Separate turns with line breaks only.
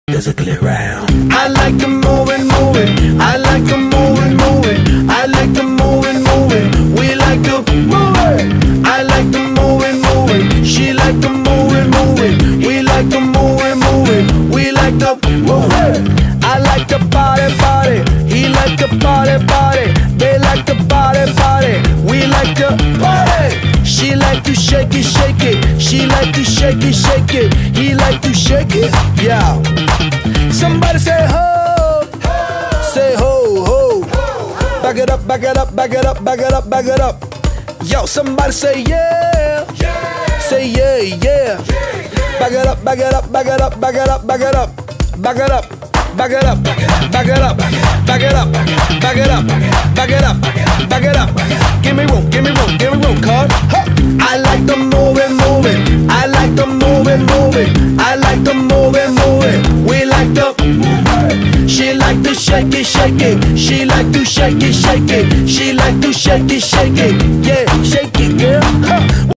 physically round.
I like the moving, moving. I like the moving, moving. I like the moving, moving. We like the moving. I like the moving, moving. She like the moving, moving. We like the moving, moving. We like the moving. I like the body, body. He like the body, body. They like the body, body. We like the body. She like to shake it, shake it. She like to shake it, shake it. He like to shake it, yeah. Somebody say ho, say ho, ho. Back it up, back it up, back it up, back it up, back it up. Yo, somebody say yeah, say yeah, yeah. Back it up, back it up, back it up, back it up, back it up, back it up. Back it up, back it up, back it up, back it up, back it up, back it up. Give me room, give me room, give me room, cuz. I like the moving, moving. I like the moving, moving. I like the moving, moving. We like the moving. She like to shake it, shake it. She like to shake it, shake it. She like to shake it, shake it. Yeah, shake it, girl.